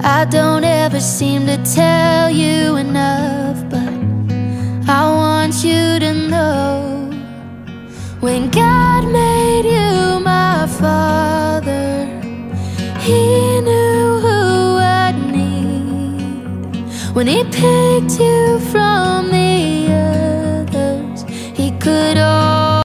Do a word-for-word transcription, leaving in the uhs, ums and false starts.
I don't ever seem to tell you enough, but I want you to know, when God made you my father, He knew who I'd need. When He picked you from the others, He could always